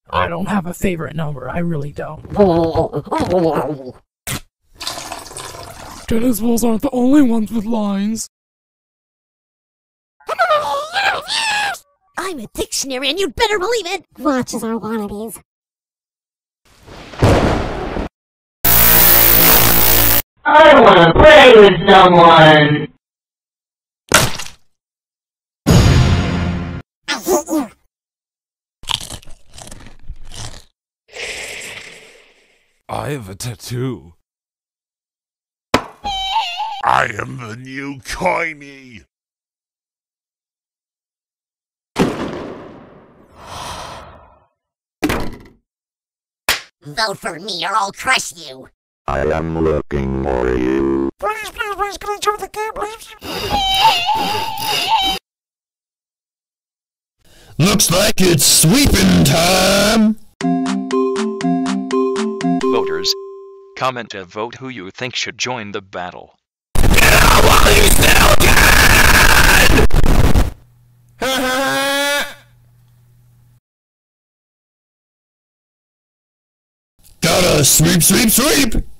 I don't have a favorite number, I really don't. Tennis balls aren't the only ones with lines. I'm a dictionary and you'd better believe it! Watches are wannabes. I wanna play with someone! I hate you! I have a tattoo. I am the new Coiny! Vote for me or I'll crush you! I am looking for you. Please, can I join the game, please? Looks like it's sweeping time! Voters, comment to vote who you think should join the battle. Gotta sweep, sweep, sweep!